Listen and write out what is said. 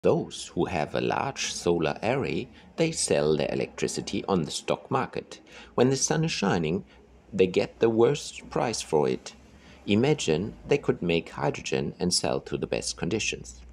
Those who have a large solar array, they sell their electricity on the stock market. When the sun is shining, they get the worst price for it. Imagine they could make hydrogen and sell to the best conditions.